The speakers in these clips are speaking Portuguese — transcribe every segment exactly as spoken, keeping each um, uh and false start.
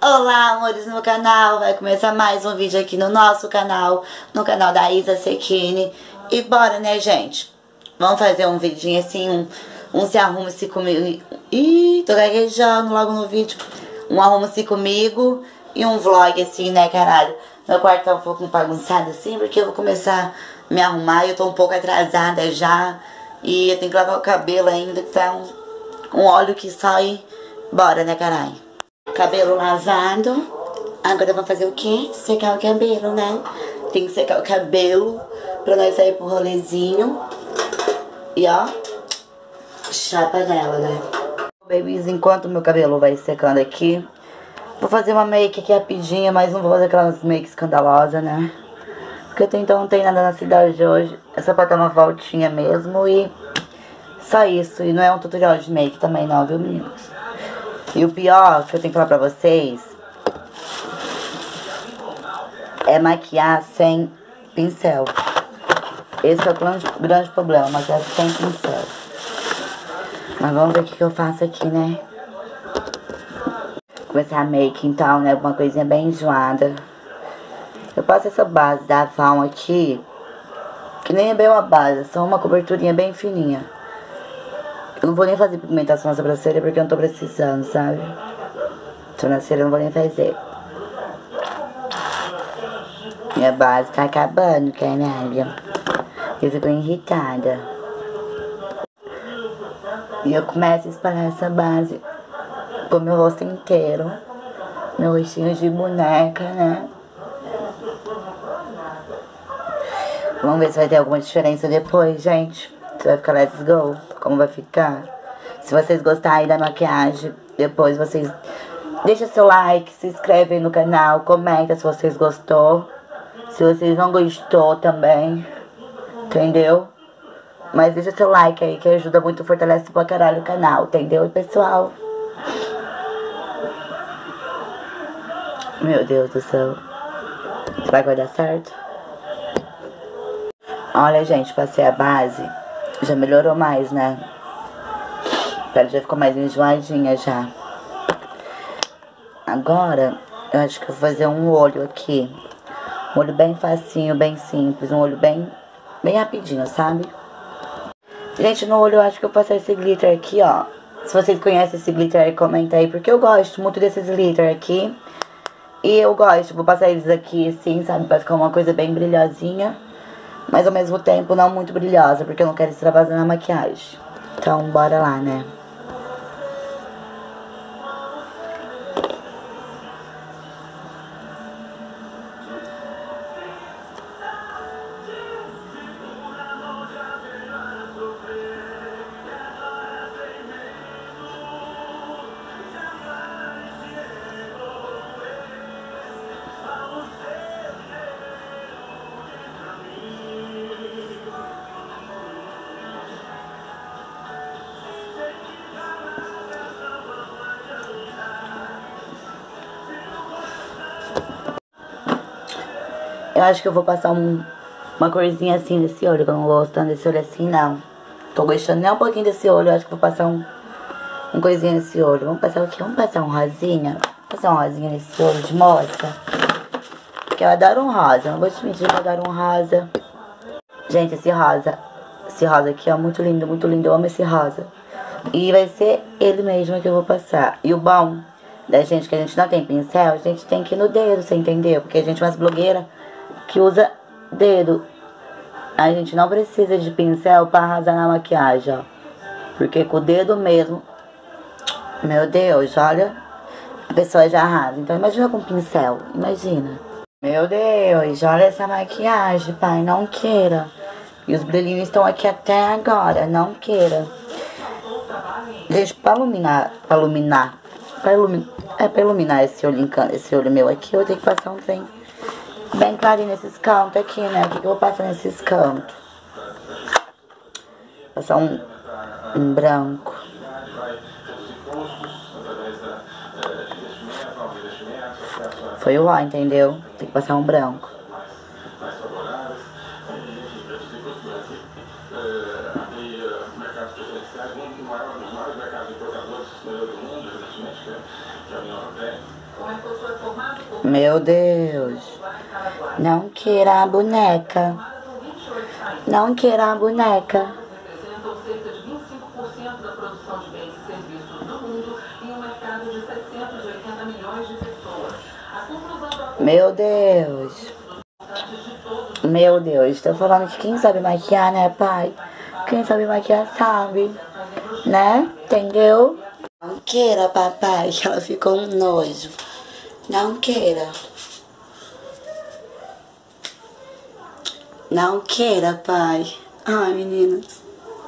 Olá, amores no canal, vai começar mais um vídeo aqui no nosso canal, no canal da Isa Sekine. E bora, né, gente? Vamos fazer um vidinho assim, um, um se arrume-se comigo. Ih, tô gaguejando logo no vídeo. Um arrume-se comigo e um vlog assim, né, caralho? Meu quarto tá um pouco bagunçado assim, porque eu vou começar a me arrumar e eu tô um pouco atrasada já. E eu tenho que lavar o cabelo ainda, que tá um, um óleo que sai. Bora, né, caralho? Cabelo lavado. Agora vamos fazer o quê? Secar o cabelo, né? Tem que secar o cabelo pra nós sair pro rolezinho. E ó, chapa nela, né? Babies, enquanto meu cabelo vai secando aqui, vou fazer uma make aqui rapidinha, mas não vou fazer aquelas make escandalosas, né? Porque até então não tem nada na cidade de hoje. É só pra dar uma voltinha mesmo e só isso. E não é um tutorial de make também não, viu, meninos? E o pior que eu tenho que falar pra vocês é maquiar sem pincel. Esse é o grande, grande problema, maquiar sem pincel. Mas vamos ver o que, que eu faço aqui, né? Começar a make então, né? Uma coisinha bem enjoada. Eu passo essa base da Avon aqui, que nem é bem uma base, é só uma coberturinha bem fininha. Eu não vou nem fazer pigmentação na sobrancelha porque eu não tô precisando, sabe? Sobrancelha eu não vou nem fazer. Minha base tá acabando, caralho. Eu fico irritada. E eu começo a espalhar essa base pro meu rosto inteiro. Meu rostinho de boneca, né? Vamos ver se vai ter alguma diferença depois, gente. Se vai ficar let's go. Como vai ficar. Se vocês gostarem da maquiagem, depois vocês deixa seu like, se inscreve aí no canal, comenta se vocês gostou. Se vocês não gostou também, entendeu? Mas deixa seu like aí que ajuda muito, fortalece pra caralho o canal, entendeu, pessoal? Meu Deus do céu. Será que vai dar certo? Olha, gente, passei a base. Já melhorou mais, né? A pele já ficou mais enjoadinha já. Agora, eu acho que eu vou fazer um olho aqui. Um olho bem facinho, bem simples. Um olho bem, bem rapidinho, sabe? Gente, no olho eu acho que eu vou passar esse glitter aqui, ó. Se vocês conhecem esse glitter aí, comenta aí. Porque eu gosto muito desses glitter aqui. E eu gosto, vou passar eles aqui assim, sabe? Pra ficar uma coisa bem brilhosinha. Mas ao mesmo tempo não muito brilhosa, porque eu não quero extravasar na maquiagem. Então, bora lá, né? Eu acho que eu vou passar um, uma corzinha assim nesse olho, que eu não tô gostando desse olho assim, não. Tô gostando nem um pouquinho desse olho, eu acho que vou passar um, um coisinha nesse olho. Vamos passar o quê? Vamos passar um rosinha? Vamos passar um rosinha nesse olho de moça. Porque eu adoro um rosa, não vou te mentir que eu adoro um rosa. Gente, esse rosa, esse rosa aqui é muito lindo, muito lindo, eu amo esse rosa. E vai ser ele mesmo que eu vou passar. E o bom da gente, que a gente não tem pincel, a gente tem que ir no dedo, você entendeu? Porque a gente é umas blogueiras que usa dedo. A gente não precisa de pincel pra arrasar na maquiagem, ó. Porque com o dedo mesmo, meu Deus, olha, a pessoa já arrasa. Então imagina com pincel, imagina. Meu Deus, olha essa maquiagem, pai, não queira. E os brilhinhos estão aqui até agora, não queira. Gente, pra iluminar, pra iluminar, pra iluminar, é pra iluminar esse olho, esse olho meu aqui, eu tenho que passar um trem bem clarinho nesses cantos aqui, né? O que, que eu vou passar nesses cantos? Passar um, um branco. Foi o ó, entendeu? Tem que passar um branco. Meu Deus. Não queira a boneca. Não queira a boneca. Meu Deus. Meu Deus. Tô falando que quem sabe maquiar, né, pai? Quem sabe maquiar sabe. Né? Entendeu? Não queira, papai, que ela ficou um nojo. Não queira. Não queira, pai. Ai, meninas.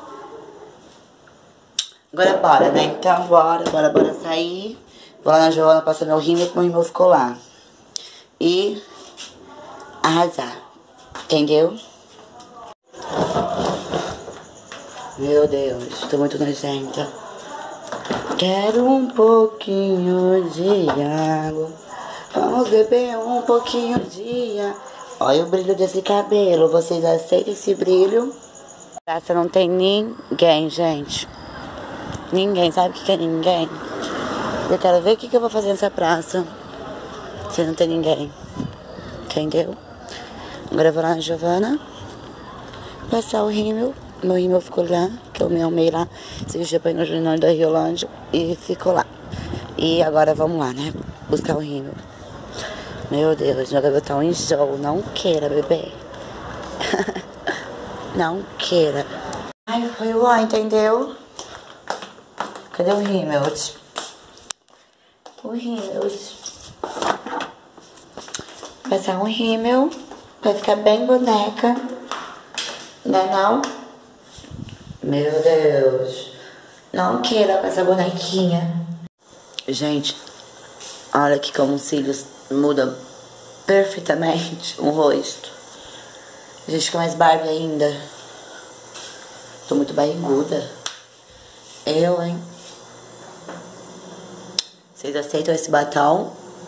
Agora bora, né? Então, bora, bora, bora sair. Vou lá na Joana passar meu rímel, que meu rímel ficou lá. E arrasar. Entendeu? Meu Deus, tô muito nojenta. Quero um pouquinho de água. Vamos beber um pouquinho de água. Olha o brilho desse cabelo. Vocês aceitam esse brilho? Praça não tem ninguém, gente. Ninguém. Sabe o que é ninguém? Eu quero ver o que eu vou fazer nessa praça. Se não tem ninguém. Entendeu? Agora eu vou lá na Giovana. Passar o rímel. Meu rímel ficou lá, que eu me arrumei lá. Esse dia pra ir no Júnior da Riolândia. E ficou lá. E agora vamos lá, né? Buscar o rímel. Meu Deus, meu cabelo tá um enjoo. Não queira, bebê. Não queira. Ai, foi o ó, entendeu? Cadê o rímel? O rímel. Passar um rímel. Vai ficar bem boneca. Não é não? Meu Deus. Não queira com essa bonequinha. Gente, olha aqui como os cílios mudam perfeitamente o rosto. A gente fica mais Barbie ainda. Tô muito barriguda. Eu, hein? Vocês aceitam esse batom?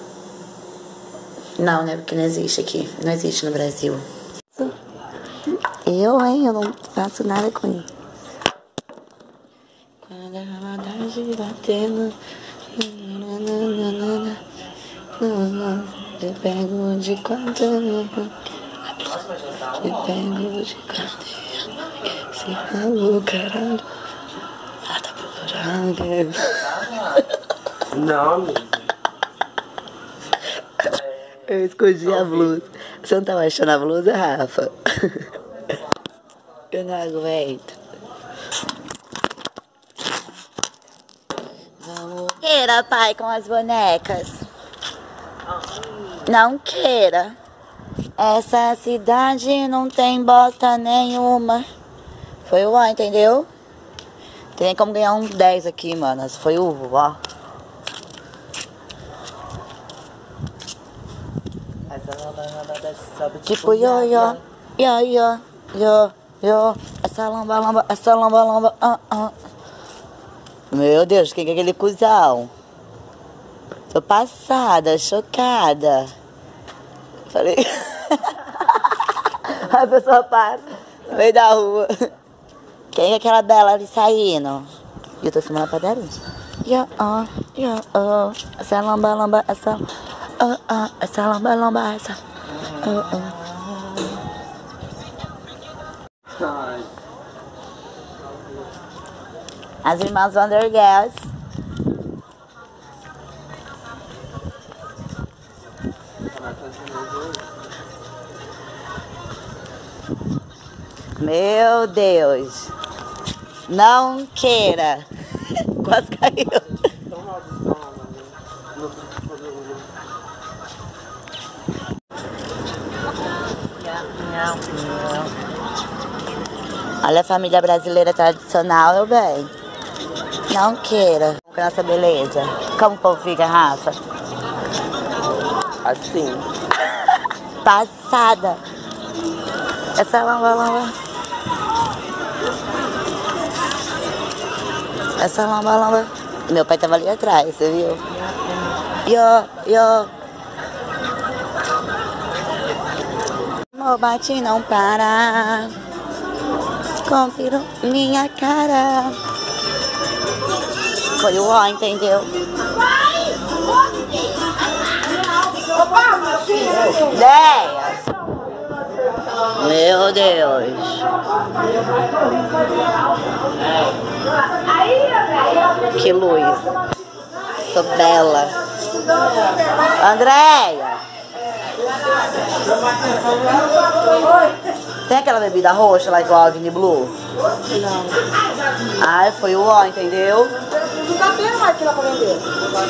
Não, né? Porque não existe aqui. Não existe no Brasil. Eu, hein? Eu não faço nada com isso. Quando a maldade batendo, eu pego de quanto, eu pego de quanto, se o caralho, ela tá procurando. Não, amigo. Eu escondi a blusa. Você não tava achando a blusa, Rafa? Eu não aguento. Vamos. Queira, pai, com as bonecas. Não queira. Essa cidade não tem bosta nenhuma. Foi o ó, entendeu? Tem como ganhar um dez aqui, mano. Foi o ó. Tipo, yo, yo, yo, yo, yo, yo. Essa lamba, lamba, essa lamba, lamba, ah, ah. Meu Deus, quem é aquele cuzão? Tô passada, chocada. Falei. A pessoa para no meio da rua. Quem é aquela bela ali saindo? E eu tô filmando a padaria. Yo, oh, yo, oh. Essa lamba, lamba, essa. Oh, oh, essa lamba, lamba, essa. Oh, oh. As irmãs Vandergels. Meu Deus. Não queira. Quase caiu. Olha a família brasileira tradicional, meu bem. Não queira com essa beleza. Como o povo fica, Rafa? Assim. Passada. Essa lamba, lamba. Essa lamba, lamba. Meu pai tava ali atrás, você viu? Yo, yo. Meu bate não para. Confiro minha cara. Foi o ó, entendeu? Ideia! Meu Deus! Que luz! Tô bela! Andréia! Tem aquela bebida roxa lá igual a Vini Blue? Não. Ai, foi o ó, entendeu? Não tá tendo mais aquilo pra vender.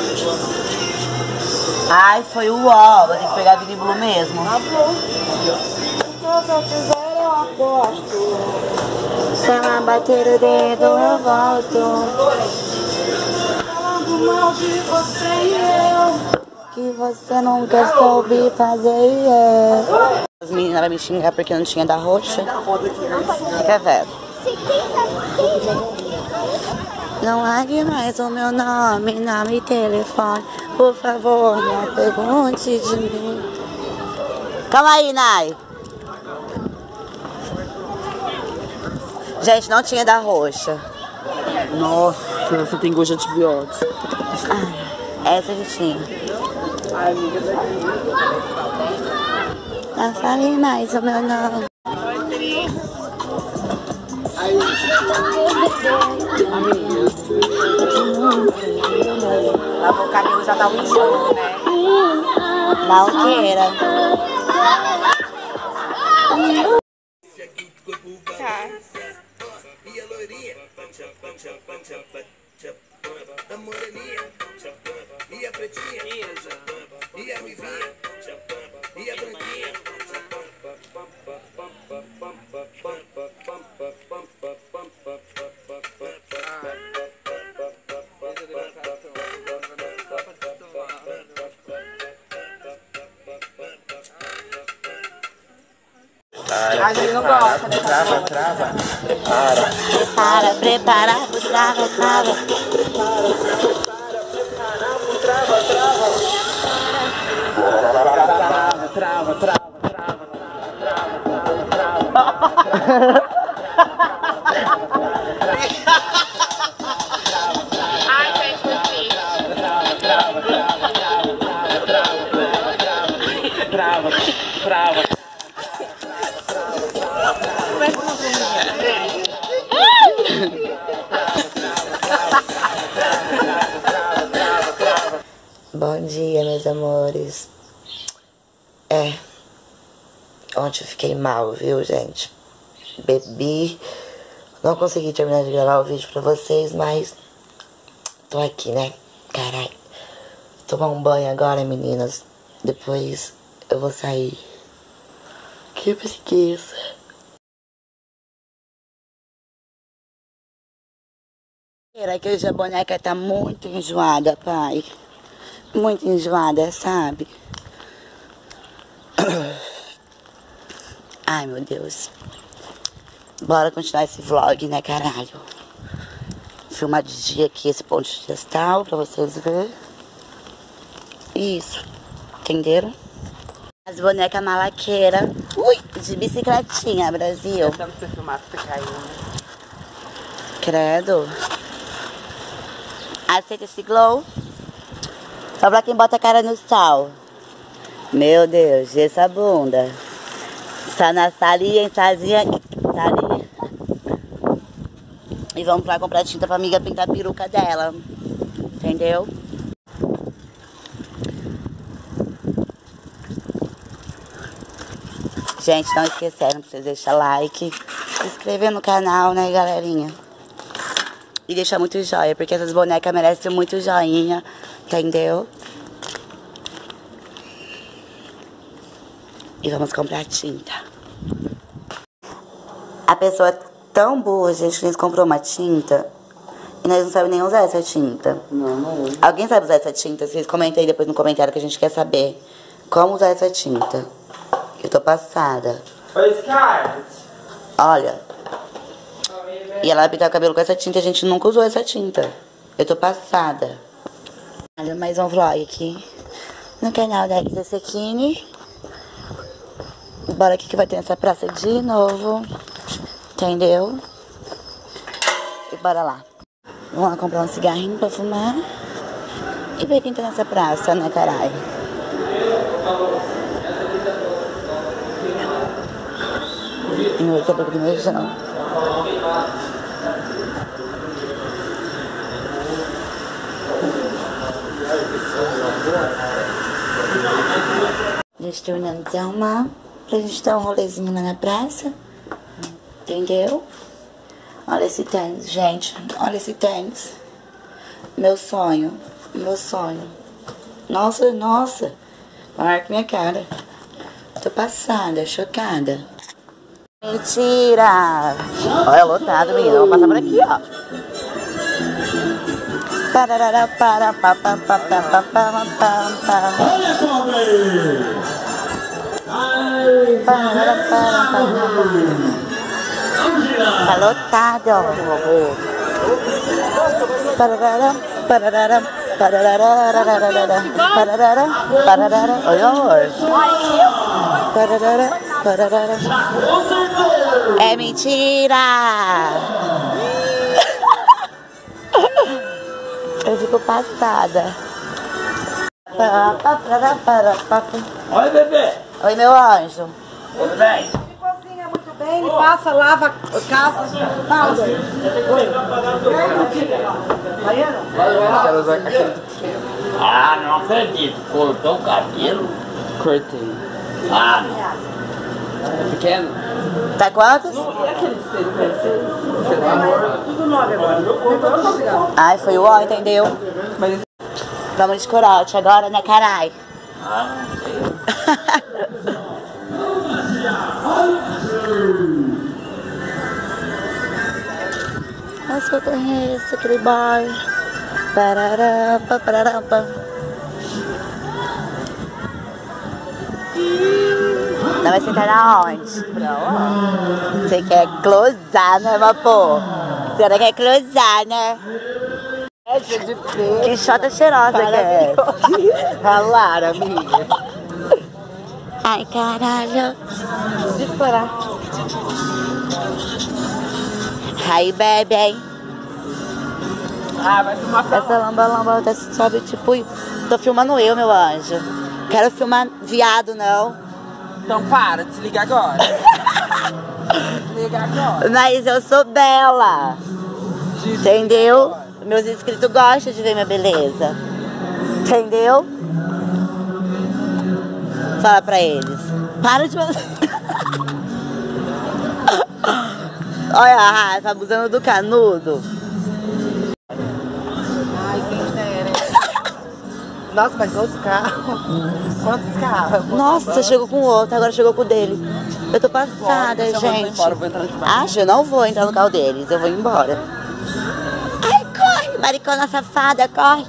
Ai, foi o ó. Vou ter que pegar a Vini Blue mesmo. Tá bom. Se eu fizer, eu aposto. Se ela bater o dedo, eu volto. Falando mal de você e eu. Que você nunca soube fazer. As meninas vão me xingar porque eu não tinha da roxa. Fica velho. Não largue mais o meu nome, nome e telefone. Por favor, não pergunte de mim. Calma aí, Nai. Gente, não tinha da roxa. Nossa, você tem gosto de antibiótico. Ah, essa já tinha. Não fale mais o meu nome. Lavou o cabelo, já tá um enxergo, né? Não queira. Tá. A moreninha, e a pretinha, e a mivinha, e a branquinha. A gente não gosta dessa Trava, trava, Prepara, prepara, trava, trava. Trava, trava, trava, trava, trava. Ai, gente, foi triste. Trava, trava. Bom dia, meus amores. É, ontem eu fiquei mal, viu, gente? Bebi, não consegui terminar de gravar o vídeo pra vocês, mas tô aqui, né? Caralho. Tomar um banho agora, meninas. Depois eu vou sair. Que preguiça. Será que hoje a boneca tá muito enjoada, pai? Muito enjoada, sabe? Ai, meu Deus. Bora continuar esse vlog, né, caralho? Filmar de dia aqui esse ponto de gestal pra vocês verem. Isso. Entenderam? As bonecas malaqueiras. Ui, de bicicletinha, Brasil. Dá pra você filmar, você caindo. Credo. Aceita esse glow? Só pra quem bota a cara no sol. Meu Deus, essa bunda. Está na salinha, em salinha, salinha. E vamos lá comprar tinta pra amiga pintar a peruca dela. Entendeu? Gente, não esqueceram pra vocês deixar like, se inscrever no canal, né, galerinha? E deixar muito joia, porque essas bonecas merecem muito joinha, entendeu? E vamos comprar tinta. A pessoa é tão boa, gente, que nós comprou uma tinta e nós não sabemos nem usar essa tinta. Não, não. Alguém sabe usar essa tinta? Vocês comentem aí depois no comentário que a gente quer saber como usar essa tinta. Eu tô passada. Oi, Scarlett. Olha. E ela vai pintar o cabelo com essa tinta, a gente nunca usou essa tinta. Eu tô passada. Olha, mais um vlog aqui no canal da Isa Sekini. Bora aqui que vai ter essa praça de novo. Entendeu? E bora lá. Vamos lá comprar um cigarrinho pra fumar. E ver quem tá nessa praça, né, caralho? Meu cabelo de beijão. Já estou terminando de arrumar pra gente dar um rolezinho lá na praça. Entendeu? Olha esse tênis, gente. Olha esse tênis. Meu sonho. Meu sonho. Nossa, nossa. Marca minha cara. Tô passada, chocada. Mentira! Olha, lotado, menina. Vou passar por aqui, ó. Parará, para, pa, pa, pa, pa, pa, pa, pa. Parará, para, pa, pa, tá lotado. Parará, parará, parará, parará, parará. Olha, amor. Parará, parará. É mentira! Eu fico passada. Oi, bebê. Oi, meu anjo. Tudo bem? Cozinha muito bem, ele passa, lava, caça. Fala, doido. Ah, não acredito. Cortou o cabelo? Cortei. Ah, não. É pequeno? Tá quantos? Tudo nove agora. Ai, foi o ó, entendeu? Mas Vamos de corote agora, né, carai? Ah, não sei. Nossa, eu conheço aquele boy. Parará, pa, parará, pa. Não vai sentar na onde? Você quer closar, né, vapor? Você não quer closar, né? Que chota cheirosa que é essa? Ralara, amiga. Ai, caralho. Disparar. Aí, bebe. Ah, vai filmar pra Essa lamba-lamba tá- sobe tipo... Tô filmando eu, meu anjo. Quero filmar viado, não. Então para, desliga agora. Desliga agora. Mas eu sou bela. Entendeu? Meus inscritos gostam de ver minha beleza. Entendeu? Fala pra eles. Para de fazer. Olha a Rafa abusando do canudo. Ai, quem dera. Nossa, mas outro carro. Quantos carros? Nossa, chegou com o outro, agora chegou com o dele. Eu tô passada, gente. Embora, eu vou entrar debaixo. Acho, eu não vou entrar no carro deles, eu vou embora. Ai, corre, maricona safada, corre.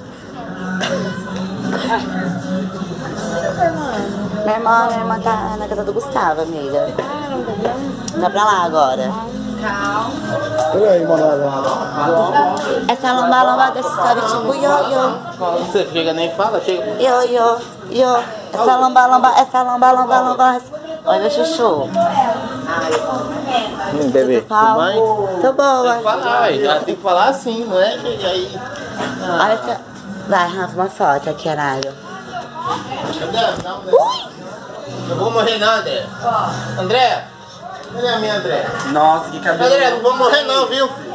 Minha irmã, minha irmã tá na casa do Gustavo, amiga. Tá pra lá agora. Essa lomba-lomba desse sabe tipo ioiô. Você chega nem fala, chega. Ioiô, ioiô. Essa lomba-lomba, essa lomba-lomba-lomba. Oi, meu chuchu. Hum, bebê, Tudo bem? Tô boa. Tem que falar, ué, já tem que falar assim, não é? E aí. Olha essa. Vai, Rafa, uma foto aqui, caralho. André, dá um Eu vou morrer não, André. André, cadê a minha André? Nossa, que cabelo. André, não vou morrer não, viu, filho?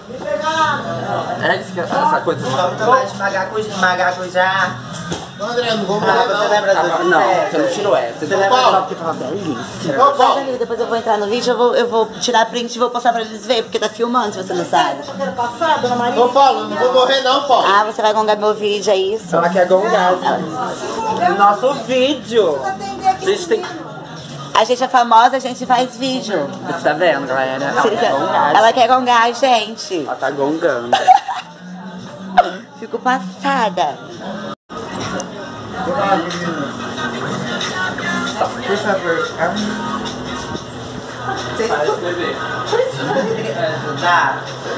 É isso que essa coisa. Magacujá. André, não vou morrer não. Você lembra do Não, você não tirou essa. Você lembra Paulo. só porque tava belíssima. Ô, Mas, Paulo, amiga, depois eu vou entrar no vídeo, eu vou, eu vou tirar print e vou postar pra eles verem, porque tá filmando, se você não sabe. Passar, dona Maria. ô, Paulo, não vou morrer não, Paulo. Ah, você vai gongar meu vídeo, é isso? Ela quer gongar. Nosso vídeo. A gente tem. A gente é famosa, a gente faz vídeo. Você tá vendo, galera? Ela Você- quer gongar. Ela quer gongar a gente. Ela tá gongando. Fico passada. Por favor. Vocês poderiam me ajudar?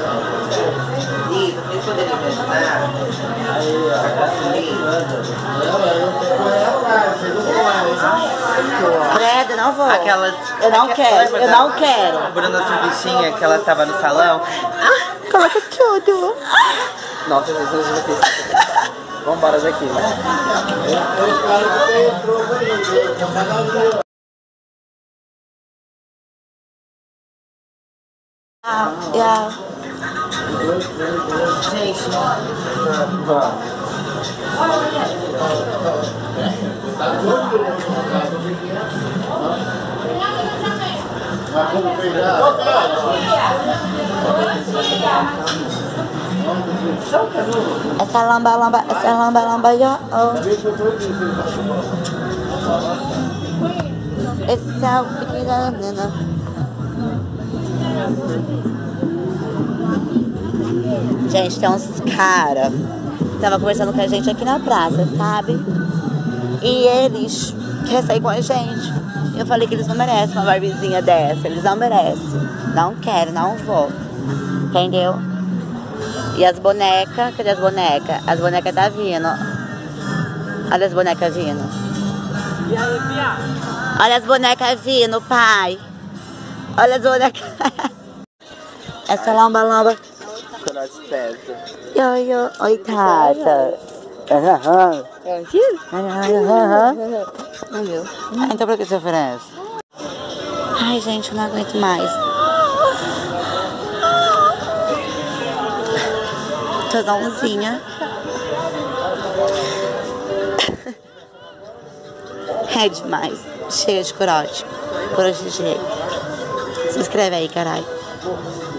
Isso, vocês poderiam me ajudar? A construir? Credo, não vou. Aquelas. Eu não quero, eu não A quero. Bruna Surfichinha, que ela tava no salão. Coloca tudo. Nossa, gente, a gente vai ter. Vambora daqui. Ah, yeah. Gente, Essa lamba, lamba, essa lamba, lamba, yo. Oh. Esse é o pequeno. Gente, tem uns caras que tava conversando com a gente aqui na praça, sabe? E eles querem sair com a gente. Eu falei que eles não merecem uma barbizinha dessa. Eles não merecem. Não quero, não vou. Entendeu? E as bonecas, cadê as bonecas? As bonecas tá vindo. Olha as bonecas vindo. Olha as bonecas vindo, pai. Olha as bonecas. Essa lamba, lamba. Yo, yo. Oi, Tata. Aham. Ah, então pra que você oferece? Ai, gente, eu não aguento mais. Todãozinha. É demais. Cheia de corote. Por hoje chega. Se inscreve aí, caralho.